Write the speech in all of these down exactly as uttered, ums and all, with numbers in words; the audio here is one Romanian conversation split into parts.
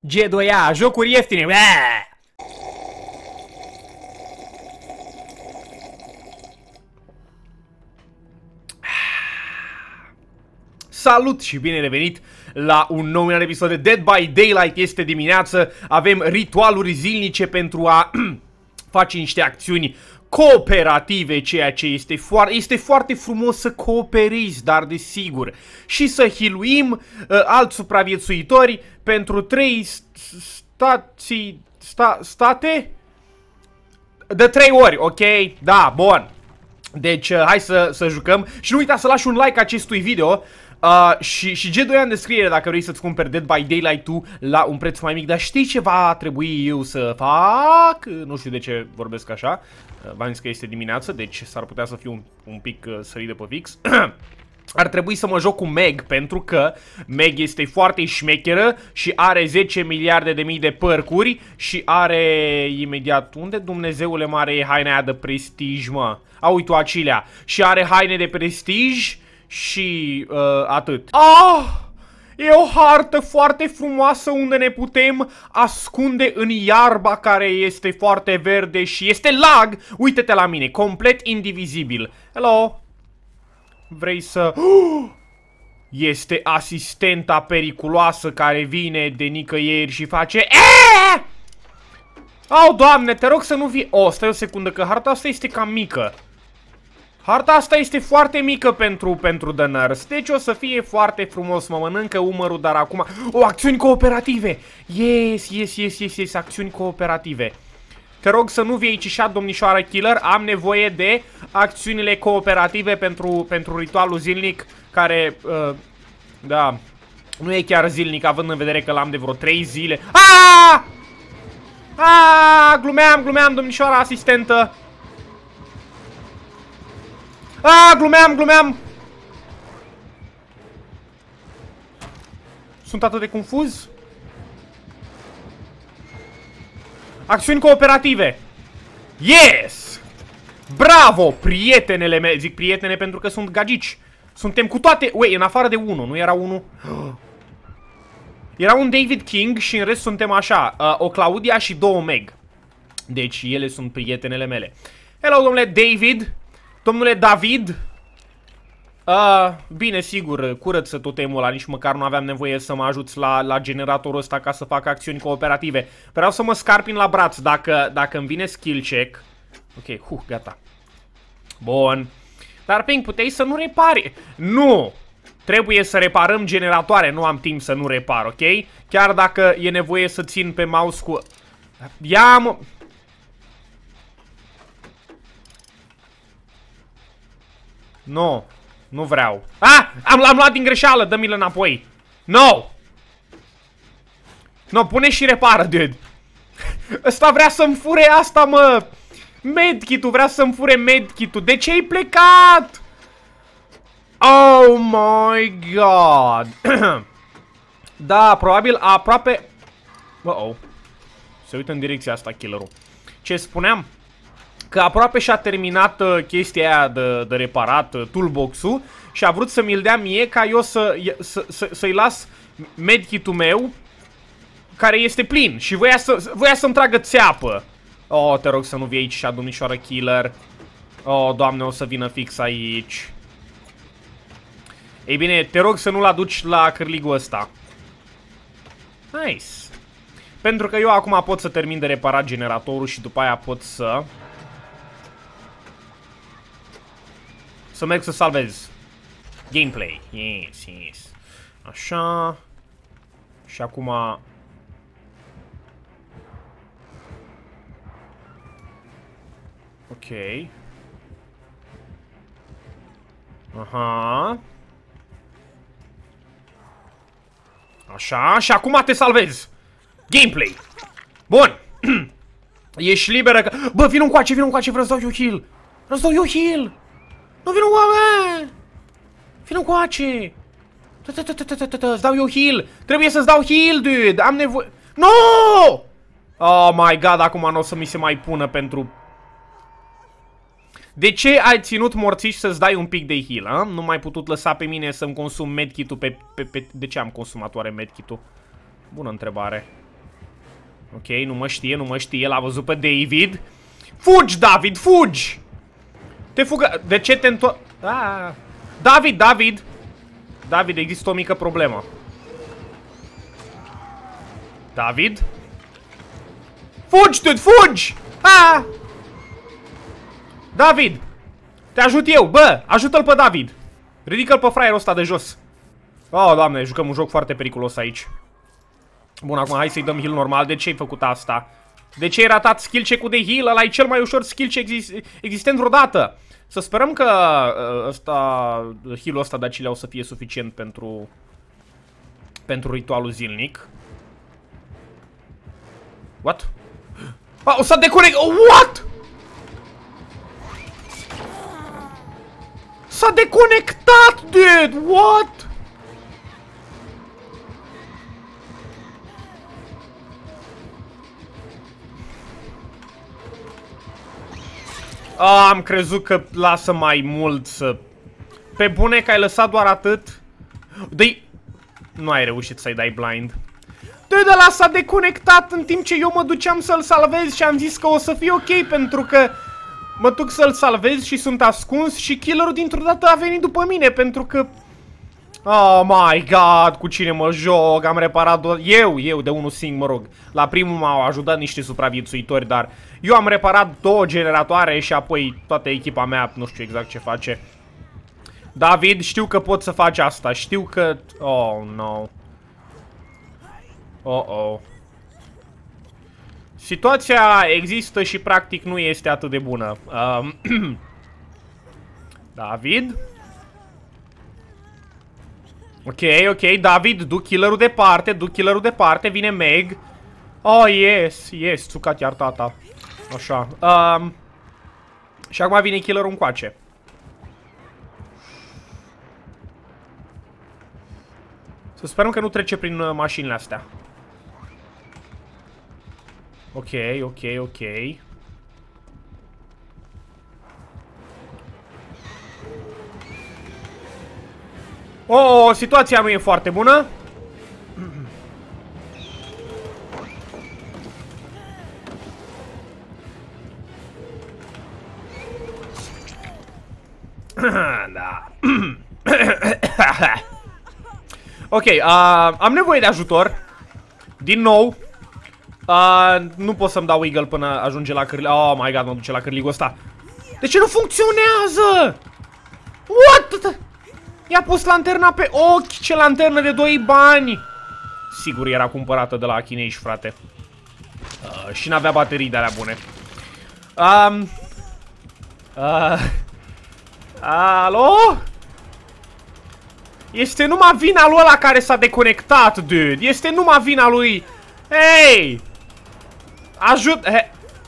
G doi A, jocuri ieftine. Baa! Salut și bine revenit la un nou episod de Dead by Daylight. Este dimineață, avem ritualuri zilnice pentru a face niște acțiuni cooperative, ceea ce este foarte, este foarte frumos să cooperezi, dar desigur, și să hiluim uh, alți supraviețuitori pentru trei stații, sta, state? De trei ori, ok? Da, bun. Deci, uh, hai să, să jucăm și nu uita să lași un like acestui video. Uh, și, și G doi A în descriere dacă vrei să-ți cumperi Dead by Daylight tu la un preț mai mic. Dar știi ce va trebui eu să fac? Nu știu de ce vorbesc așa. uh, V-am zis că este dimineață, deci s-ar putea să fiu un, un pic uh, sărit de pe fix. Ar trebui să mă joc cu Meg, pentru că Meg este foarte șmecheră și are zece miliarde de mii de părcuri și are imediat... Unde Dumnezeule mare e haina aia de prestij, mă? A, uite acilea. Și are haine de prestij și uh, atât. Ah! E o hartă foarte frumoasă unde ne putem ascunde în iarba care este foarte verde și este lag. Uite-te la mine, complet indivizibil. Hello? Vrei să... Este asistenta periculoasă care vine de nicăieri și face... Eee! Au, Doamne, te rog să nu vii... O, stai o secundă, că harta asta este cam mică. Harta asta este foarte mică pentru, pentru The Nurse. Deci o să fie foarte frumos. Mă mănâncă umărul, dar acum... O, acțiuni cooperative! Yes, yes, yes, yes, yes, acțiuni cooperative. Te rog să nu vii aici așa, domnișoară killer. Am nevoie de acțiunile cooperative pentru, pentru ritualul zilnic, care, uh, da, nu e chiar zilnic, având în vedere că l-am de vreo trei zile. Aaaa! Aaaa! Glumeam, glumeam, domnișoara asistentă. Aaaa, glumeam, glumeam. Sunt atât de confuz. Acțiuni cooperative. Yes! Bravo, prietenele mele. Zic prietene pentru că sunt gagici. Suntem cu toate... Ui, în afară de unul, nu era unul? Era un David King și în rest suntem așa. uh, O Claudia și două Meg. Deci ele sunt prietenele mele. Hello, domnule David. Domnule David. Uh, bine, sigur, curăță totemul ăla. Nici măcar nu aveam nevoie să mă ajuți la, la generatorul ăsta ca să fac acțiuni cooperative. Vreau să mă scarpin la braț dacă, dacă îmi vine skill check. Ok, huh, gata. Bun. Dar, Pink, puteai să nu repari. Nu! Trebuie să reparăm generatoare. Nu am timp să nu repar, ok? Chiar dacă e nevoie să țin pe mouse cu... Ia, mă... Nu, nu vreau. Ah, am, l-am luat din greșeală, dă-mi-l înapoi. No! No, pune și repară, dude. Ăsta vrea să-mi fure asta, mă. Medkit-ul, vrea să-mi fure medkit-ul. De ce ai plecat? Oh my god. Da, probabil aproape... Uh-oh. Se uită în direcția asta killerul. Ce spuneam? Că aproape și-a terminat uh, chestia aia de, de reparat, uh, toolbox-ul, și a vrut să mi-l dea mie ca eu să, să, să, să-i las medkit-ul meu, care este plin, și voia, să, voia să-mi tragă țeapă. Oh, te rog să nu vii aici și-a, domnișoară killer. Oh, Doamne, o să vină fix aici. Ei bine, te rog să nu-l aduci la cârligul ăsta. Nice. Pentru că eu acum pot să termin de reparat generatorul și după aia pot să... Să merg să salvez gameplay. Yes, yes. Așa. Și acum... Ok. Aha. Așa. Și acum te salvez. Gameplay. Bun. Ești liberă că... Bă, vină încoace, vină încoace, vreau să dau eu heal. Vreau să dau eu heal. Nu, vină încoace. Vină încoace. Îți dau eu heal. Trebuie să-ți dau heal, dude. Am nevoie... No! Oh my god, acum nu o să mi se mai pună pentru... De ce ai ținut morțiș să-ți dai un pic de heal, a? Nu m-ai putut lăsa pe mine să-mi consum medkit-ul pe, pe, pe... De ce am consumat oare medkit-ul? Bună întrebare. Ok, nu mă știe, nu mă știe, l-a văzut pe David. Fugi, David, fugi! Te fugă... De ce te înto... Ah. David, David! David, există o mică problemă. David? Fugi, dude, fugi! Ah! David! Te ajut eu, bă! Ajută-l pe David! Ridică-l pe fraierul ăsta de jos. Oh, doamne, jucăm un joc foarte periculos aici. Bun, acum hai să-i dăm heal normal. De ce ai făcut asta? De ce ai ratat skill check-ul de heal? Ăla e cel mai ușor skill check exist existent vreodată. Să sperăm că ăsta, heal-ul ăsta de acelea o să fie suficient pentru pentru ritualul zilnic. What? Ah, o să deconect... Oh, what? S-a deconectat, dude! What? Ah, am crezut că lasă mai mult să... Pe bune că ai lăsat doar atât? Dă-i... Nu ai reușit să-i dai blind. Dude, ăla s-a deconectat în timp ce eu mă duceam să-l salvez și am zis că o să fie ok pentru că mă duc să-l salvez și sunt ascuns și killerul dintr-o dată a venit după mine pentru că... Oh my god, cu cine mă joc, am reparat doar... Eu, eu de unul singur, mă rog. La primul m-au ajutat niște supraviețuitori, dar eu am reparat două generatoare și apoi toată echipa mea, nu știu exact ce face. David, știu că pot să faci asta, știu că... Oh, no. Oh, oh. Situația există și practic nu este atât de bună. Um, David? Ok, ok, David, duc killerul departe, duc killerul departe, vine Meg. Oh, yes, yes, țucat iar tata. Așa. Um, și acum vine killerul încoace. Să sperăm că nu trece prin uh, mașinile astea. Ok, ok, ok. Oh, situația nu e foarte bună. Da. Ok, uh, am nevoie de ajutor. Din nou. Uh, nu pot să-mi dau eagle până ajunge la cârlig. Oh my god, mă duce la cârligul ăsta. De ce nu funcționează? What? I-a pus lanterna pe ochi. Ce lanternă de doi bani. Sigur era cumpărată de la chinezi, frate. uh, Și n-avea baterii de alea bune. um, uh, Alo? Este numai vina lui ăla care s-a deconectat, dude. Este numai vina lui. Hei! Ajut... He...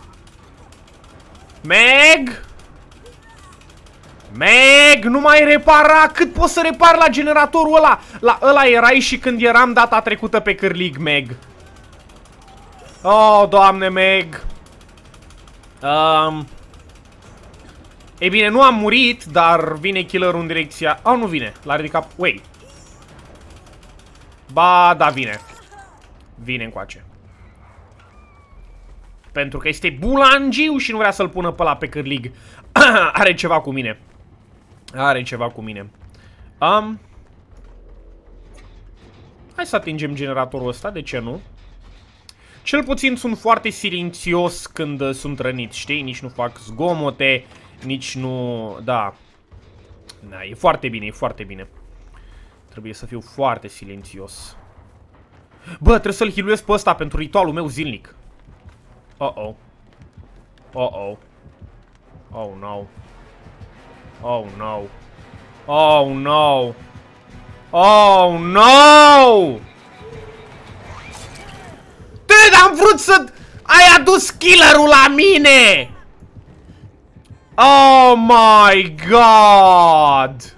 Meg? Meg, nu mai repara. Cât poți să repar la generatorul ăla? La ăla erai și când eram data trecută pe cârlig, Meg. Oh, doamne, Meg. Um... Ei bine, nu am murit, dar vine killerul în direcția... Oh, nu vine. L-a ridicat... Wait. Ba, da, vine. Vine încoace. Pentru că este bulangiu și nu vrea să-l pună pe ăla pe cârlig. Are ceva cu mine. Are ceva cu mine. Um... Hai să atingem generatorul ăsta, de ce nu? Cel puțin sunt foarte silențios când uh, sunt răniți, știi? Nici nu fac zgomote, nici nu... Da. Da, e foarte bine, e foarte bine. Trebuie să fiu foarte silențios. Bă, trebuie să-l healuiesc pe ăsta pentru ritualul meu zilnic. Uh-oh. Uh-oh. Oh, no. Oh, no. Oh, no. Oh, no! Dude, am vrut să... Ai adus killerul la mine! Oh, my God!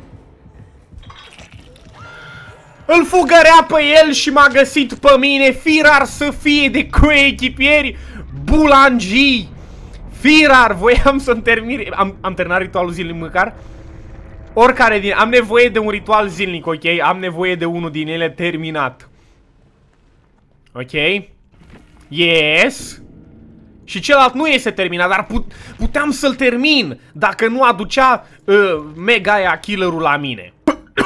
Îl fugărea pe el și m-a găsit pe mine. Firar să fie de coechipieri bulangii. Firar, voiam să-mi termin. Am, am terminat ritualul zilnic măcar. Oricare din... Am nevoie de un ritual zilnic, ok? Am nevoie de unul din ele terminat. Ok? Yes. Și celălalt nu este terminat, dar put puteam să-l termin dacă nu aducea uh, mega aia killerul la mine.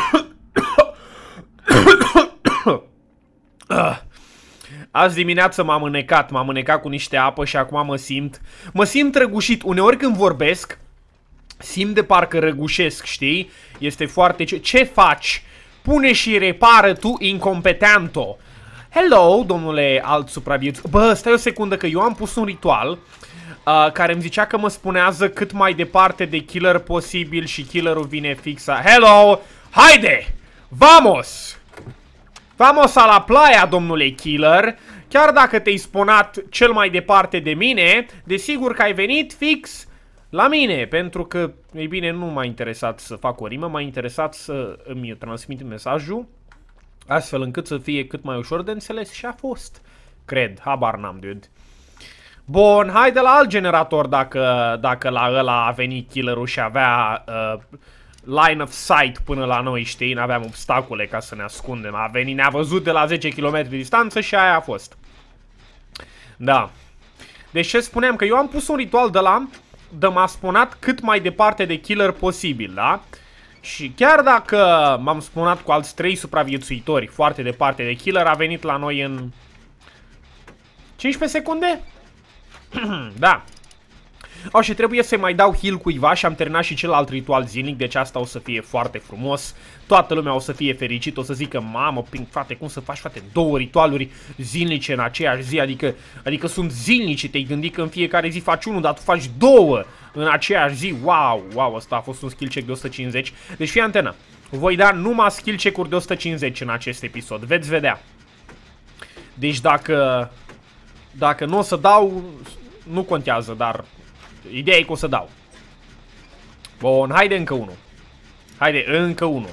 Azi dimineață m-am înecat, m-am înecat cu niște apă și acum mă simt, mă simt răgușit. Uneori când vorbesc, simt de parcă răgușesc, știi? Este foarte... Ce, ce faci? Pune și repară tu, incompetento. Hello, domnule alt supraviețuitor. Bă, stai o secundă că eu am pus un ritual uh, care îmi zicea că mă spunează cât mai departe de killer posibil și killerul vine fix. Hello! Haide! Vamos! Vamos a la playa, domnule killer. Chiar dacă te-ai sponat cel mai departe de mine, desigur că ai venit fix la mine. Pentru că, ei bine, nu m-a interesat să fac o rimă, m-a interesat să îmi transmit mesajul astfel încât să fie cât mai ușor de înțeles și a fost. Cred, habar n-am, dude. Bun, hai de la alt generator dacă, dacă la ăla a venit killerul și avea uh, line of sight până la noi, știi? N-aveam obstacole ca să ne ascundem. A venit, ne-a văzut de la zece kilometri distanță și aia a fost. Da. Deci ce spuneam? Că eu am pus un ritual de la de m-a sponat cât mai departe de killer posibil, da? Și chiar dacă m-am spunat cu alți trei supraviețuitori foarte departe de killer, a venit la noi în cincisprezece secunde? Da. O, și trebuie să mai dau heal cuiva și am terminat și celălalt ritual zilnic, deci asta o să fie foarte frumos. Toată lumea o să fie fericit, o să zică, mamă, Pink, frate, cum să faci, frate, două ritualuri zilnice în aceeași zi, adică, adică sunt zilnice, te-ai gândit că în fiecare zi faci unul, dar tu faci două în aceeași zi, wow, wow, ăsta a fost un skill check de o sută cincizeci, deci fii antenă, voi da numai skill check-uri de o sută cincizeci în acest episod, veți vedea. Deci dacă, dacă nu o să dau, nu contează, dar ideea e că o să dau. Bun, haide încă unul. Haide, încă unul.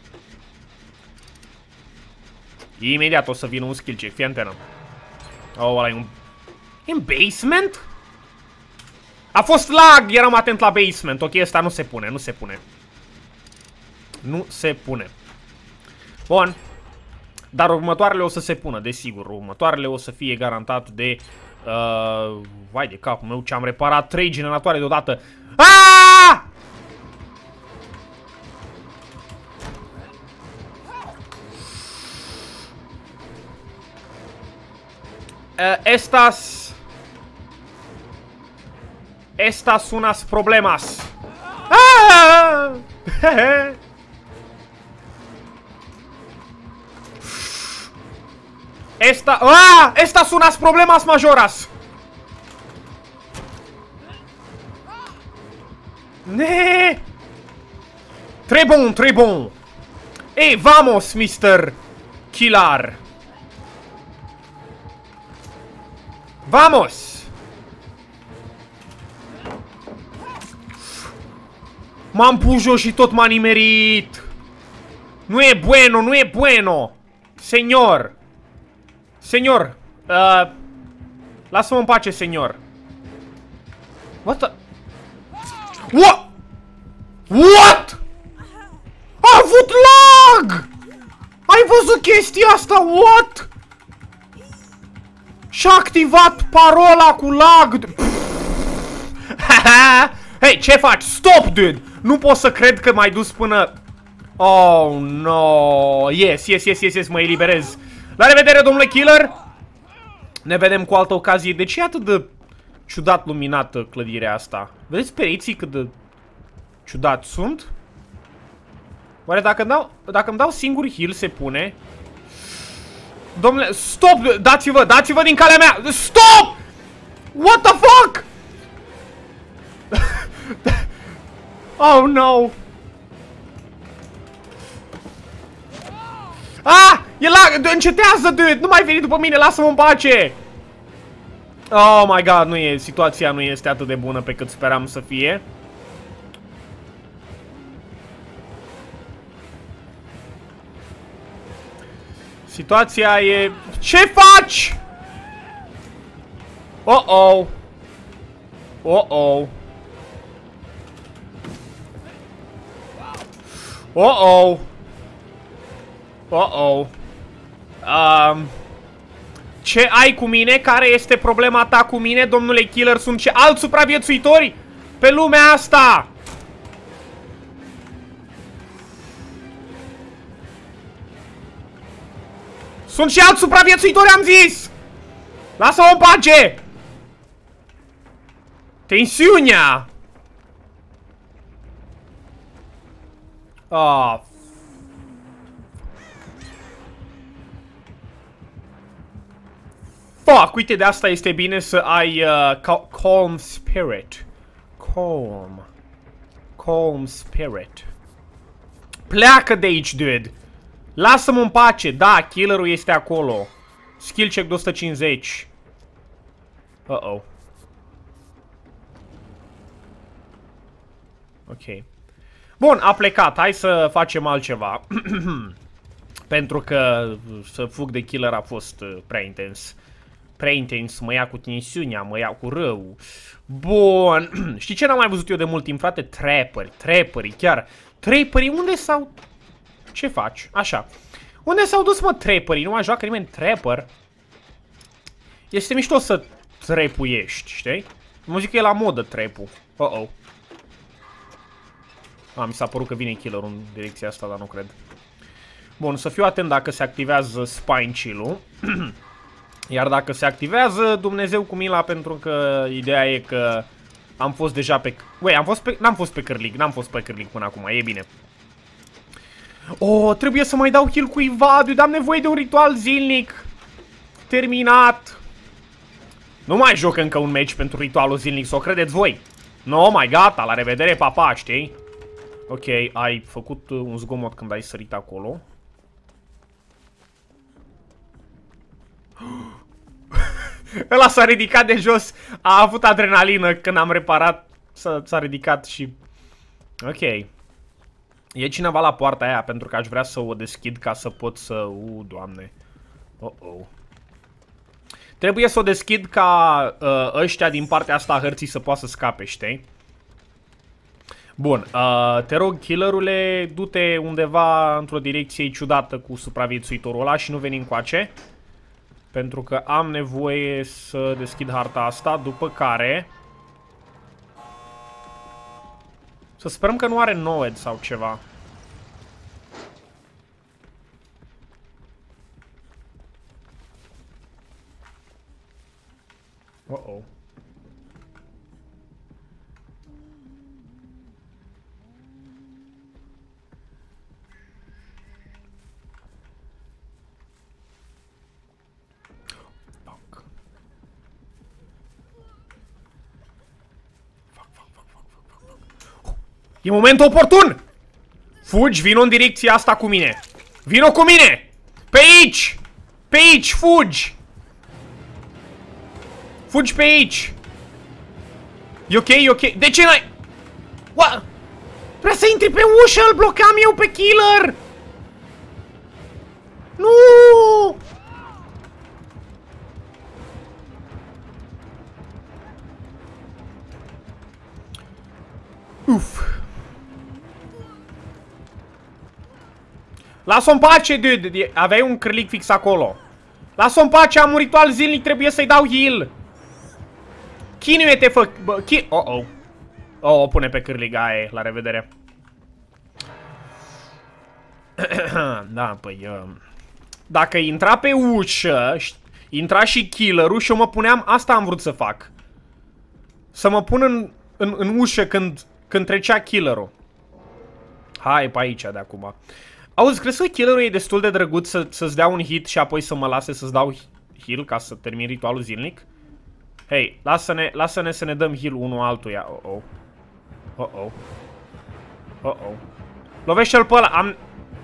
Imediat o să vină un skill check, fii antenă. Oh, ăla e un... în basement? A fost lag, eram atent la basement. Ok, ăsta nu se pune, nu se pune. Nu se pune. Bun. Dar următoarele o să se pună, desigur. Următoarele o să fie garantat de... Uh, vai de capul meu, ce am reparat trei generatoare deodată. Aaaa! Uh, estas Estas unas problemas. Ah! Esta... Ah! Estas unas problemas majoras. Ne! Très bon, très bon. Hey, vamos, mister Killer. Vamos! M-am pus jos și tot m-a nimerit. Nu e bueno, nu e bueno. Senior. Senior. Uh, Lasă-mă în pace, senior. What the... What? What? A avut lag! Ai văzut chestia asta? What? Și-a activat parola cu lag. Hei, ce faci? Stop, dude! Nu pot să cred că m-ai dus până... Oh, no. Yes, yes, yes, yes, yes, mă eliberez. La revedere, domnule killer! Ne vedem cu altă ocazie. De ce e atât de ciudat luminată clădirea asta? Vedeți pereții cât de ciudat sunt? Oare dacă îmi dau, dacă îmi dau singur heal se pune? Domnule, stop! Dați-vă, dați-vă din calea mea! Stop! What the fuck? Oh, no! Ah! E lag! Încetează, dude! Nu mai veni după mine! Lasă-mă în pace! Oh my god, nu e... Situația nu este atât de bună pe cât speram să fie. Situația e... Ce faci? Oh-oh! Oh-oh! Oh-oh! Uh-oh. Um, Ce ai cu mine? Care este problema ta cu mine, domnule killer? Sunt și alți supraviețuitori pe lumea asta! Sunt și alți supraviețuitori, am zis! Lasă-o în pace! Tensiunea! Ah. Fuck, uite, de asta este bine să ai uh, cal calm spirit. Calm. Calm spirit. Pleacă de aici, dude. Lasă-mă în pace. Da, killerul este acolo. Skill check de o sută cincizeci. Uh-oh. Ok. Bun, a plecat. Hai să facem altceva. Pentru că să fug de killer a fost uh, prea intens. Prea intens. Mă ia cu tensiunea, mă ia cu rău. Bun. Știi ce n-am mai văzut eu de mult timp, frate? Trapperi. Trapperii, chiar. Trapperii, unde s-au... Ce faci? Așa. Unde s-au dus, mă, trapperii? Nu mai joacă nimeni trapper. Este mișto să trapuiești, știi? Mă zic că e la modă trap-ul. Uh-oh. A, mi s-a părut că vine killerul în direcția asta, dar nu cred. Bun, să fiu atent dacă se activează spine chill-ul. Iar dacă se activează, Dumnezeu cu mila, pentru că ideea e că am fost deja pe... Ui, am fost pe... N-am fost pe cârlig, n-am fost pe cârlig până acum, e bine. Oh, trebuie să mai dau heal cuiva, dude, am nevoie de un ritual zilnic. Terminat. Nu mai joc încă un match pentru ritualul zilnic, să o credeți voi. No, mai gata, la revedere, papa, știi? Ok, ai făcut un zgomot când ai sărit acolo. Ăla s-a ridicat de jos. A avut adrenalină când am reparat. S-a ridicat și... Ok. E cineva la poarta aia, pentru că aș vrea să o deschid ca să pot să... U, doamne. Oh-oh. Trebuie să o deschid ca uh, ăștia din partea asta a hărții să poată să scape, știi? Bun, uh, te rog, killerule, du-te undeva într-o direcție ciudată cu supraviețuitorul ăla și nu veni încoace. Pentru că am nevoie să deschid harta asta, după care... Să sperăm că nu are Noed sau ceva. Uh-oh. E momentul oportun! Fugi, vino în direcția asta cu mine. Vino cu mine! Pe aici! Pe aici, fugi! Fugi pe aici! E ok, e ok. De ce n-ai... What? Vrea să intri pe ușă, îl blocam eu pe killer! Nu! Uf. Lasă-o în pace, dude. Aveai un cârlig fix acolo. Lasă-o în pace, am un ritual zilnic, trebuie să-i dau heal. Chinuie-te, fă... Chi... Oh-oh. Oh, o pune pe cârlig, aia, la revedere. Da, păi... Uh... Dacă intra pe ușă, intra și killerul și eu mă puneam... Asta am vrut să fac. Să mă pun în, în, în ușă când, când trecea killerul. Hai pe aici de acum. Auzi, crezi că killerul e destul de drăguț să, să-ți dea un hit și apoi să mă lase să-ți dau heal ca să termin ritualul zilnic? Hei, lasă-ne lasă-ne să ne dăm heal unul altuia. Oh-oh. Oh-oh. Oh-oh. Lovește-l pe ăla. Am...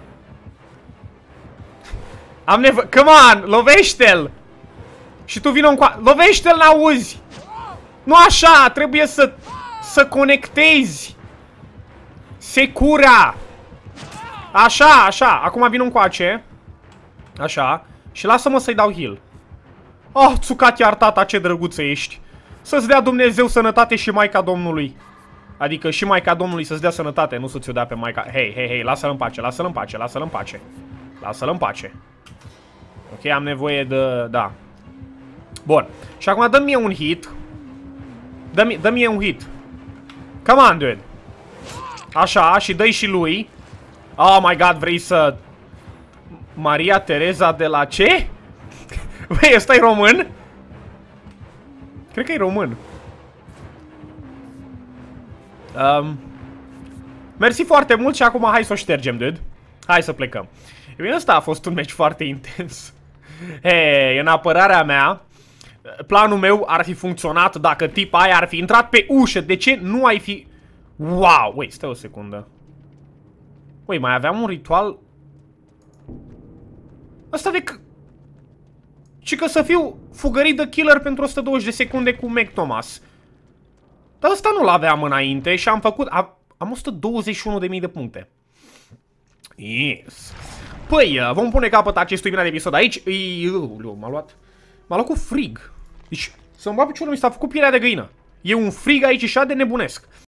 Am nevoie... Come on! Lovește-l! Și tu vino încoa... Lovește-l, n-auzi! Nu așa! Trebuie să... Să conectezi! Secura! Așa, așa! Acum vin încoace. Așa. Și lasă-mă să-i dau heal. Oh, Tsukaki Artata, ce drăguță ești! Să-ți dea Dumnezeu sănătate și Maica Domnului. Adică și Maica Domnului să-ți dea sănătate, nu să ți-o dea pe Maica... Hei, hei, hei, lasă-l în pace, lasă-l în pace, lasă-l în pace. Lasă-l în pace. Ok, am nevoie de... Da. Bun. Și acum dă-mi mie un hit. Dă-mi dă mie un hit. Come on, dude. Așa, și dă-i și lui. Oh my god, vrei să... Maria Tereza de la ce? Băi, ăsta e român? Cred că e român. Um, mersi foarte mult și acum hai să o ștergem, dude. Hai să plecăm. E bine, ăsta a fost un meci foarte intens. Hei, în apărarea mea, planul meu ar fi funcționat dacă tipa aia ar fi intrat pe ușă. De ce nu ai fi... Wow! Wait, stai o secundă. Ui, mai aveam un ritual... Asta de... Și că să fiu fugărit de killer pentru o sută douăzeci de secunde cu Meg Thomas. Dar ăsta nu l-aveam înainte și am făcut... Am, am o sută douăzeci și unu de mii de puncte. Yes. Păi, vom pune capăt acestui minat de episod aici. M-a luat... M-a luat cu frig. Deci, să-mi bag piciorul, mi s-a făcut pielea de găină. E un frig aici și de nebunesc.